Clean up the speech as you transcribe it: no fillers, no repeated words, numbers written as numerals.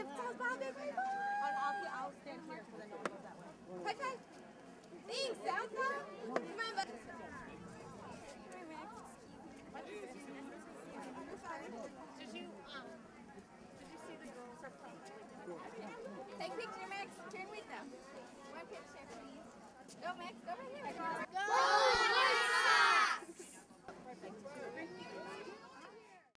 give Southpaw a big high five. I'll stand here so then no one goes that way. High five. Thanks, Southpaw. Come on, buddy. Did you see the girls are playing? Take a picture, Max. Turn with them. One picture, please. Go, Max. Go right here.